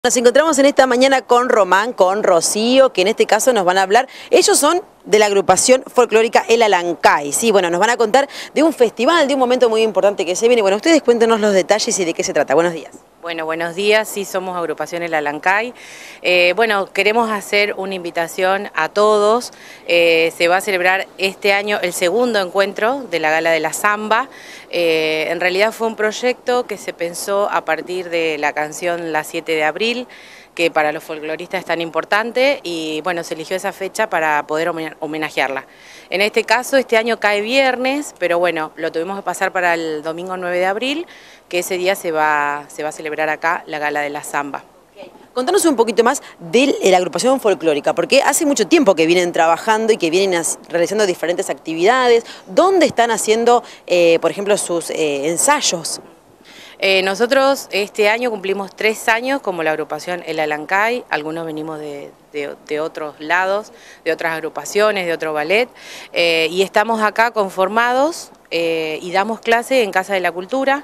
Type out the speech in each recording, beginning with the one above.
Nos encontramos en esta mañana con Román, con Rocío, que en este caso nos van a hablar. Ellos son de la agrupación folclórica El Alancay. Sí, bueno, nos van a contar de un festival, de un momento muy importante que se viene. Bueno, ustedes cuéntenos los detalles y de qué se trata. Buenos días. Bueno, buenos días, sí somos agrupación El Alancay. Bueno, queremos hacer una invitación a todos. Se va a celebrar este año el segundo encuentro de la Gala de la Zamba. En realidad fue un proyecto que se pensó a partir de la canción La 7 de abril, que para los folcloristas es tan importante, y bueno, se eligió esa fecha para poder homenajearla. En este caso, este año cae viernes, pero bueno, lo tuvimos que pasar para el domingo 9 de abril, que ese día se va a celebrar acá la Gala de la Zamba. Contanos un poquito más de la agrupación folclórica, porque hace mucho tiempo que vienen trabajando y que vienen realizando diferentes actividades. ¿Dónde están haciendo, por ejemplo, sus ensayos? Nosotros este año cumplimos 3 años como la agrupación El Alancay. Algunos venimos de otros lados, de otras agrupaciones, de otro ballet, y estamos acá conformados y damos clase en Casa de la Cultura.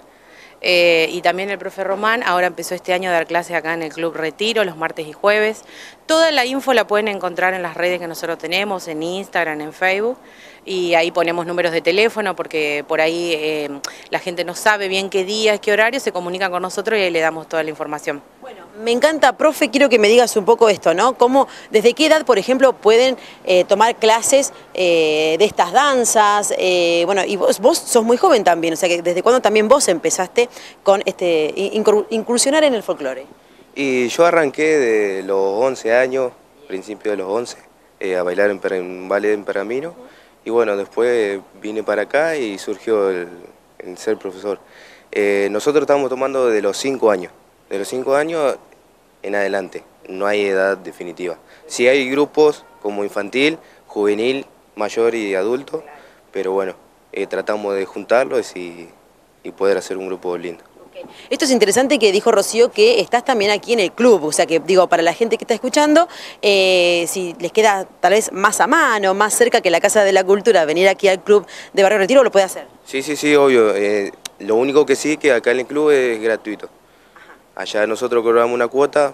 Y también el profe Román ahora empezó este año a dar clases acá en el Club Retiro los martes y jueves. Toda la info la pueden encontrar en las redes que nosotros tenemos, en Instagram, en Facebook, y ahí ponemos números de teléfono porque por ahí la gente no sabe bien qué día, qué horario, se comunican con nosotros y ahí le damos toda la información. Bueno, me encanta, profe, quiero que me digas un poco esto, ¿no? ¿Cómo, desde qué edad, por ejemplo, pueden tomar clases de estas danzas? Bueno, y vos sos muy joven también, o sea, que ¿desde cuándo también vos empezaste con incursionar en el folclore? Y yo arranqué de los 11 años, principio de los 11, a bailar en ballet en Pergamino. Y bueno, después vine para acá y surgió el ser profesor. Nosotros estamos tomando de los 5 años. De los 5 años en adelante, no hay edad definitiva. Sí hay grupos como infantil, juvenil, mayor y adulto, pero bueno, tratamos de juntarlos y poder hacer un grupo lindo. Esto es interesante que dijo Rocío que estás también aquí en el club, o sea que digo, para la gente que está escuchando, si les queda tal vez más a mano, más cerca que la Casa de la Cultura, venir aquí al club de Barrio Retiro, lo puede hacer. Sí, obvio. Lo único que sí, que acá en el club es gratuito. Allá nosotros cobramos una cuota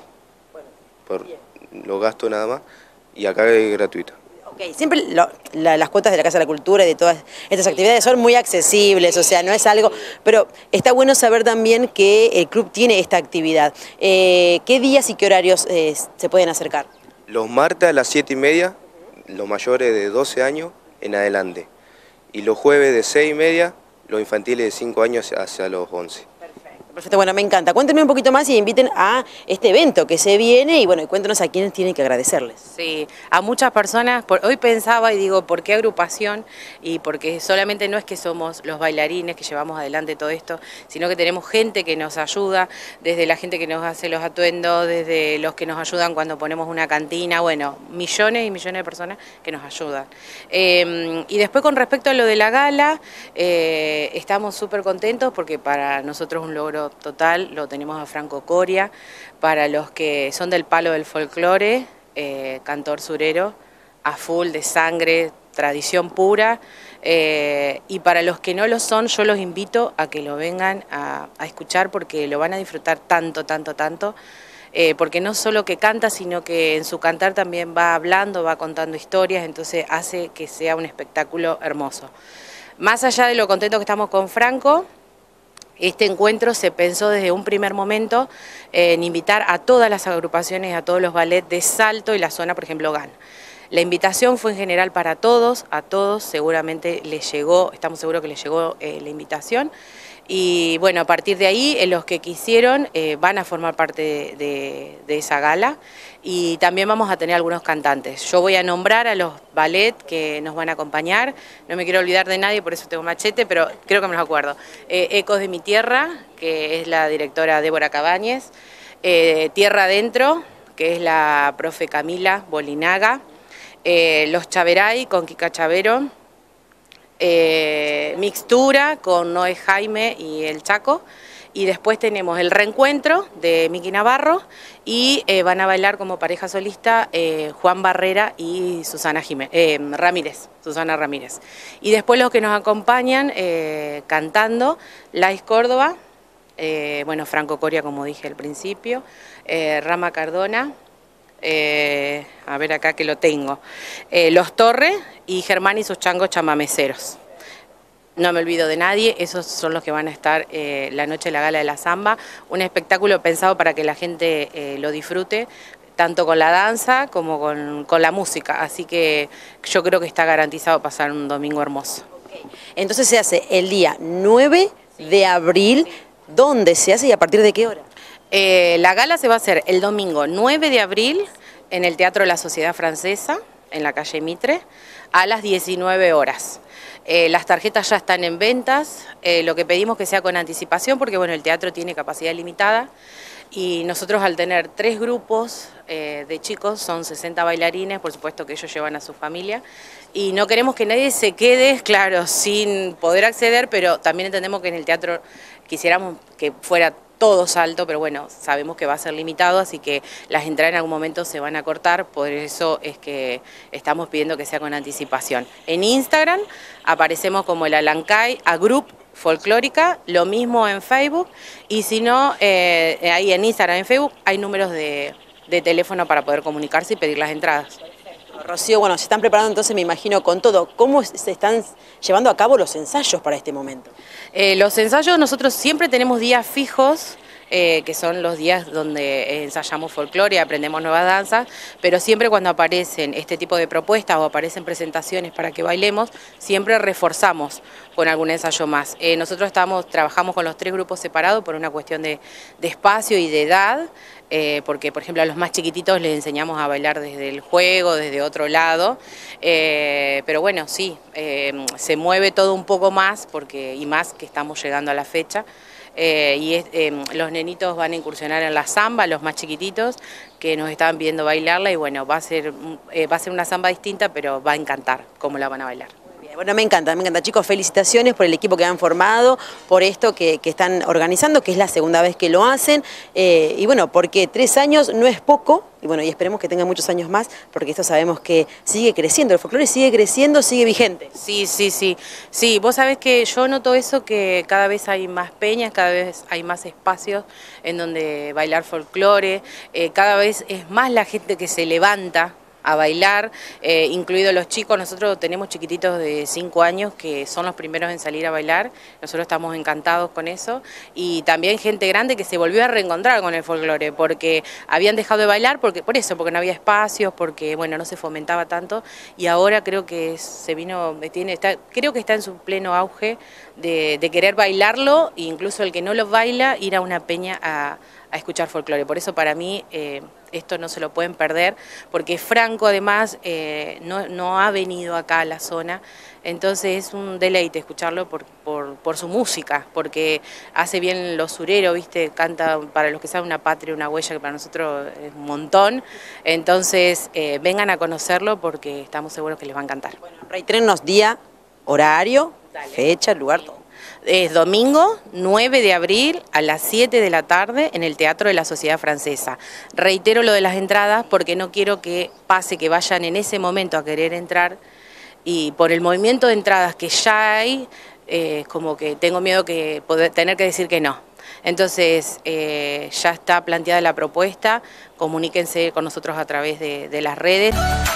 por los gastos nada más y acá es gratuito. Ok, siempre las cuotas de la Casa de la Cultura y de todas estas actividades son muy accesibles, o sea, no es algo... Pero está bueno saber también que el club tiene esta actividad. ¿Qué días y qué horarios se pueden acercar? Los martes a las 7:30, los mayores de 12 años en adelante. Y los jueves de 6:30, los infantiles de 5 años hacia los 11. Perfecto, bueno, me encanta. Cuéntenme un poquito más y inviten a este evento que se viene y bueno, y cuéntenos a quiénes tienen que agradecerles. Sí, a muchas personas, hoy pensaba y digo, ¿por qué agrupación? Y porque solamente no es que somos los bailarines que llevamos adelante todo esto, sino que tenemos gente que nos ayuda, desde la gente que nos hace los atuendos, desde los que nos ayudan cuando ponemos una cantina, bueno, millones y millones de personas que nos ayudan. Y después con respecto a lo de la gala, estamos súper contentos porque para nosotros es un logro total, lo tenemos a Franco Coria, para los que son del palo del folclore, cantor surero, a full de sangre, tradición pura, y para los que no lo son, yo los invito a que lo vengan a escuchar porque lo van a disfrutar tanto, porque no solo que canta, sino que en su cantar también va hablando, va contando historias, entonces hace que sea un espectáculo hermoso. Más allá de lo contento que estamos con Franco, este encuentro se pensó desde un primer momento en invitar a todas las agrupaciones, a todos los ballets de Salto y la zona, por ejemplo, GAN. La invitación fue en general para todos, a todos seguramente les llegó, estamos seguros que les llegó la invitación. Y bueno, a partir de ahí, los que quisieron van a formar parte de esa gala y también vamos a tener algunos cantantes. Yo voy a nombrar a los ballet que nos van a acompañar, no me quiero olvidar de nadie, por eso tengo machete, pero creo que me los acuerdo. Ecos de mi tierra, que es la directora Débora Cabañez, Tierra Adentro, que es la profe Camila Bolinaga, Los Chaveray con Kika Chavero, Mixtura con Noé Jaime y el Chaco, y después tenemos el reencuentro de Miki Navarro y van a bailar como pareja solista Juan Barrera y Susana Ramírez. Y después los que nos acompañan cantando, Lais Córdoba, bueno, Franco Coria, como dije al principio, Rama Cardona, a ver acá que lo tengo, Los Torres y Germán y sus changos chamameceros. No me olvido de nadie, esos son los que van a estar la noche de la Gala de la Zamba, un espectáculo pensado para que la gente lo disfrute, tanto con la danza como con la música, así que yo creo que está garantizado pasar un domingo hermoso. Entonces se hace el día 9 de abril, ¿dónde se hace y a partir de qué hora? La gala se va a hacer el domingo 9 de abril en el Teatro de la Sociedad Francesa, en la calle Mitre, a las 19 horas. Las tarjetas ya están en ventas, lo que pedimos que sea con anticipación porque bueno, el teatro tiene capacidad limitada y nosotros al tener 3 grupos de chicos, son 60 bailarines, por supuesto que ellos llevan a su familia y no queremos que nadie se quede, claro, sin poder acceder, pero también entendemos que en el teatro quisiéramos que fuera todo salto, pero bueno, sabemos que va a ser limitado, así que las entradas en algún momento se van a cortar, por eso es que estamos pidiendo que sea con anticipación. En Instagram aparecemos como el Alancay a Group Folclórica, lo mismo en Facebook, y si no, ahí en Instagram, en Facebook, hay números de teléfono para poder comunicarse y pedir las entradas. Rocío, bueno, se están preparando entonces, me imagino, con todo. ¿Cómo se están llevando a cabo los ensayos para este momento? Los ensayos nosotros siempre tenemos días fijos, que son los días donde ensayamos folclore, aprendemos nuevas danzas, pero siempre cuando aparecen este tipo de propuestas o aparecen presentaciones para que bailemos, siempre reforzamos con algún ensayo más. Nosotros trabajamos con los 3 grupos separados por una cuestión de espacio y de edad, porque por ejemplo a los más chiquititos les enseñamos a bailar desde el juego, desde otro lado, pero bueno, sí, se mueve todo un poco más, y más que estamos llegando a la fecha. Los nenitos van a incursionar en la zamba, los más chiquititos, que nos estaban viendo bailarla y bueno, va a ser una zamba distinta, pero va a encantar cómo la van a bailar. Bueno, me encanta, chicos, felicitaciones por el equipo que han formado, por esto que están organizando, que es la segunda vez que lo hacen, y bueno, porque 3 años no es poco, y bueno, y esperemos que tengan muchos años más, porque esto sabemos que sigue creciendo, el folclore sigue creciendo, sigue vigente. Sí, vos sabés que yo noto eso, que cada vez hay más peñas, cada vez hay más espacios en donde bailar folclore, cada vez es más la gente que se levanta a bailar, incluidos los chicos. Nosotros tenemos chiquititos de 5 años que son los primeros en salir a bailar, nosotros estamos encantados con eso, y también gente grande que se volvió a reencontrar con el folclore, porque habían dejado de bailar porque no había espacios, porque bueno, no se fomentaba tanto, y ahora creo que creo que está en su pleno auge de querer bailarlo, e incluso el que no lo baila, ir a una peña a escuchar folclore. Por eso para mí esto no se lo pueden perder, porque Franco además no ha venido acá a la zona, entonces es un deleite escucharlo por su música, porque hace bien lo surero, ¿viste? Canta para los que saben una patria, una huella, que para nosotros es un montón, entonces vengan a conocerlo porque estamos seguros que les va a encantar. Bueno, reitrénnos día, horario, fecha, lugar, todo. Es domingo 9 de abril a las 7 de la tarde en el Teatro de la Sociedad Francesa. Reitero lo de las entradas porque no quiero que pase que vayan en ese momento a querer entrar, y por el movimiento de entradas que ya hay, como que tengo miedo que tener que decir que no. Entonces ya está planteada la propuesta, comuníquense con nosotros a través de las redes.